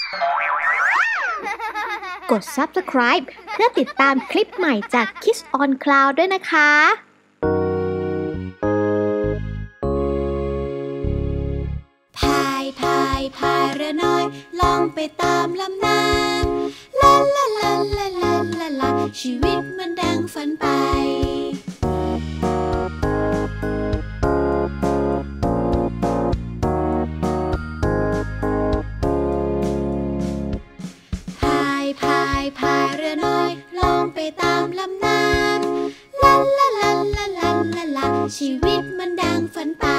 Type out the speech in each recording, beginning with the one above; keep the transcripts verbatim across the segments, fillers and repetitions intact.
กด ซับสไครบ์ เพื่อติดตามคลิปใหม่จาก Kids on Cloud ด้วยนะคะพายพายพายเรือน้อยล่องไปตามลำน้ำลาลาลาลาลาลาลาชีวิตมันดังฝันไปพายพายพายเรือน้อยล่องไปตามลำน้ำลาลาลาลาลาลาลาชีวิตมันดังฝันไป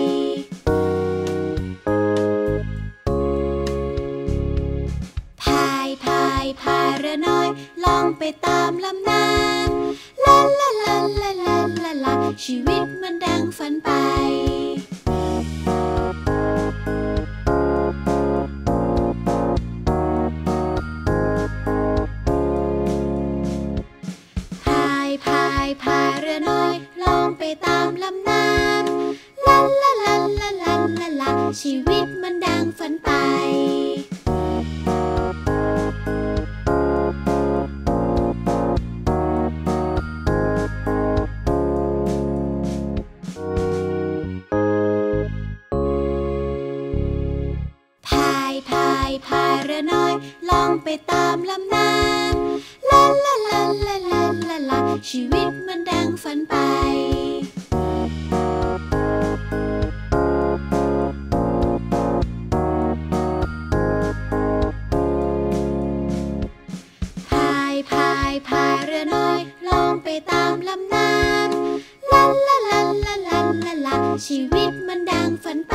พายพายพายเรือน้อยล่องไปตามลำน้ำลาลาลาลาลาลาลาชีวิตมันดังฝันไปพายพายพายเรือน้อยล่องไปตามลำน้ำลาลาลาลาลาลาลาชีวิตมันดังฝันไปพายพายพายเรือน้อยล่องไปตามลำน้ำลาลาลาลาลาลาลาชีวิตมันดังฝันไปพายพายพายเรือน้อยล่องไปตามลำน้ำลาลาลาลาลาลาลาชีวิตมันดังฝันไป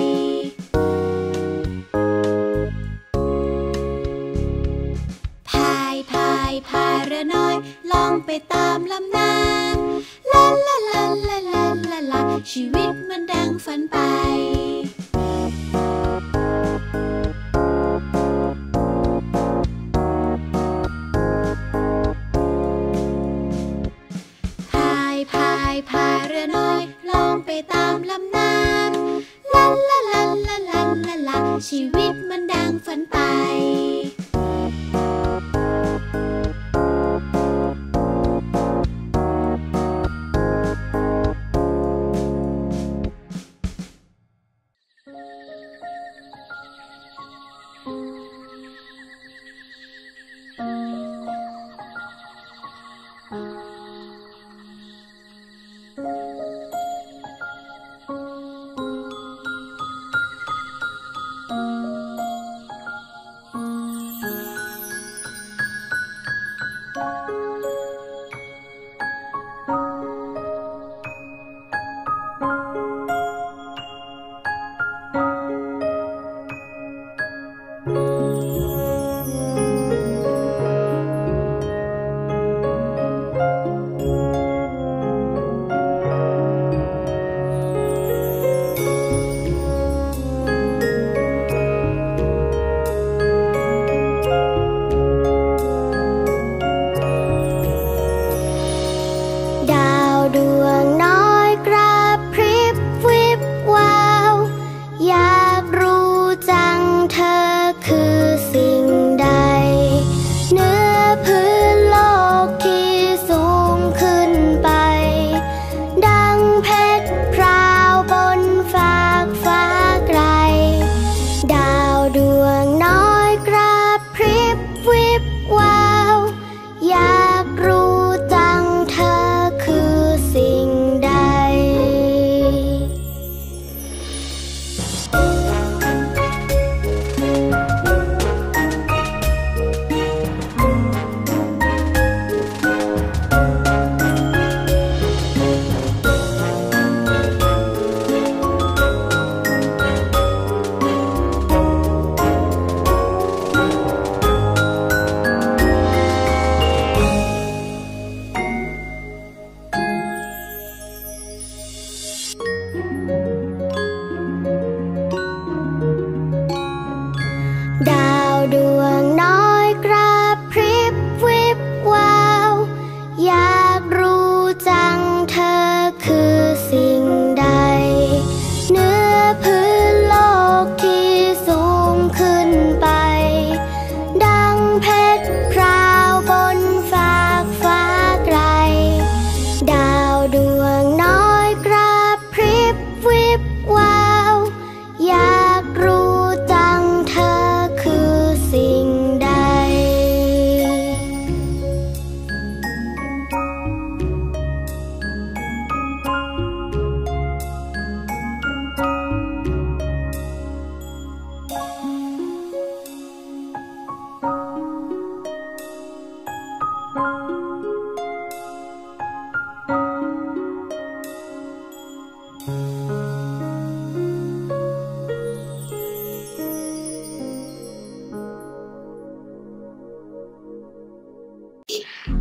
พายพายพายเรือน้อยล่องไปตามลำน้ำลาลาลาลาลาลาลาชีวิตมันดังฝันไปพายพายพายเรือน้อยล่องไปตามลำน้ำลาลาลาลาลาลาลาชีวิตมันดังฝันไป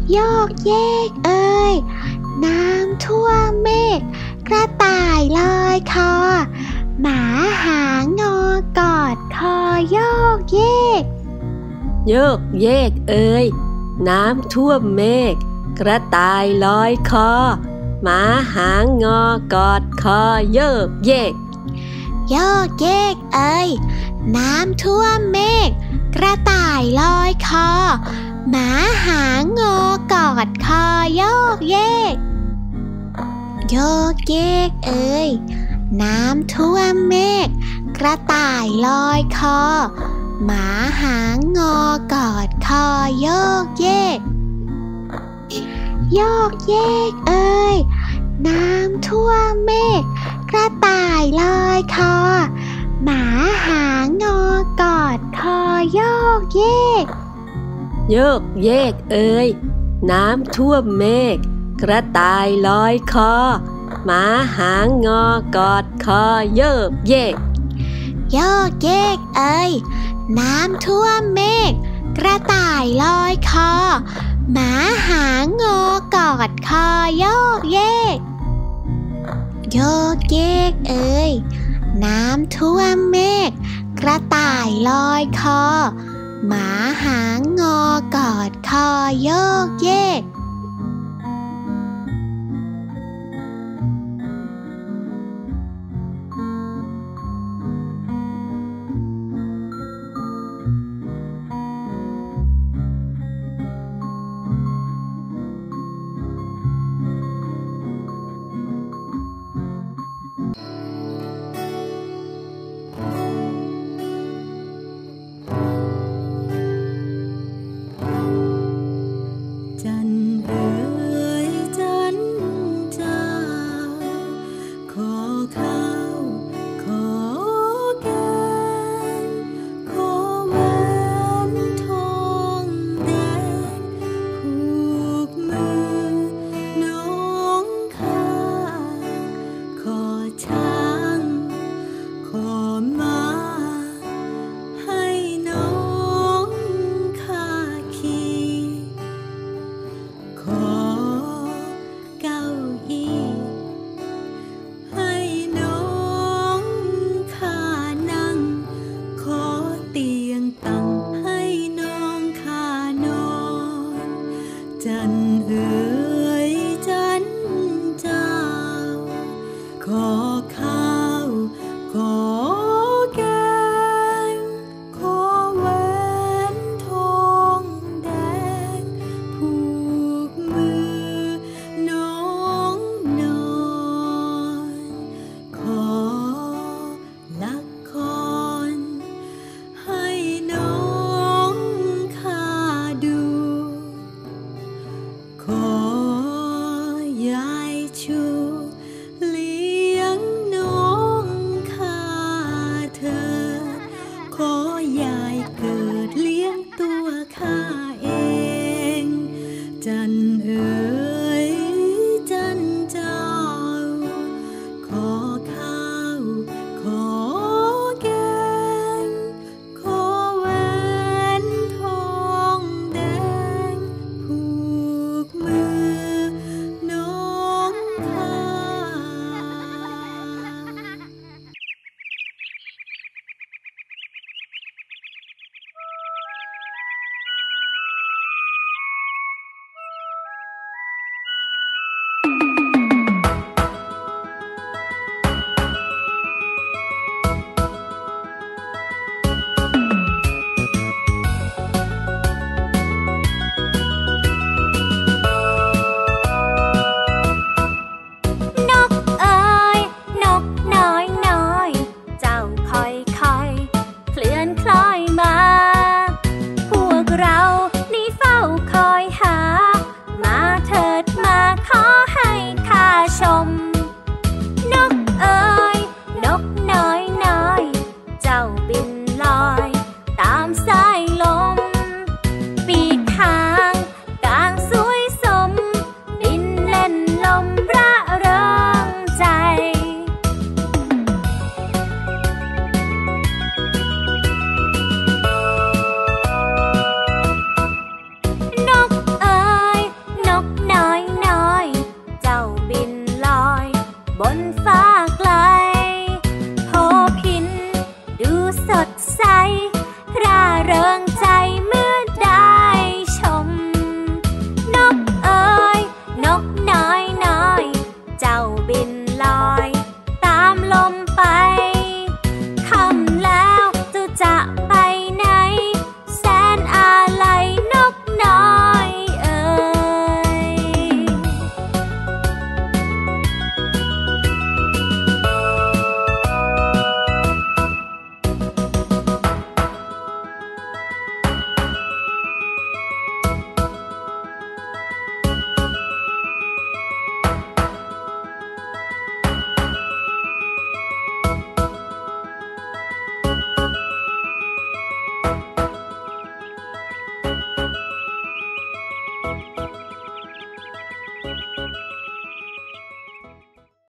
โยกเยกเอ่ยน้ำท่วมเมฆกระต่ายลอยคอหมาหางอกอดคอโยกเยกโยกเยกเอ่ยน้ำท่วมเมฆกระต่ายลอยคอหมาหางงอกอดคอโยกเยกโยกเยกเอ่ยน้ำท่วมเมฆกระต่ายลอยคอหมาหางงอกอดคอโยกเยกโยกเยกเอ่ยน้ำท่วมเมฆกระต่ายลอยคอหมาหางงอกอดคอโยกเยกโยกเยกเอ่ยน้ำท่วมเมฆกระต่ายลอยคอหมาหางงอกอดคอโยกเยกโยกเยกเอ่ยน้ำท่วมเมฆกระต่ายลอยคอหมาหางงอกอดคอโยกเยกโยกเยกเอ่ยน้ำท่วมเมฆกระต่ายลอยคอหมาหางงอกอดคอโยกเยกโยกเยกเอ่ยน้ำท่วมเมฆกระต่ายลอยคอหมาหางงอกอดคอโยกเยกขอยายเกิด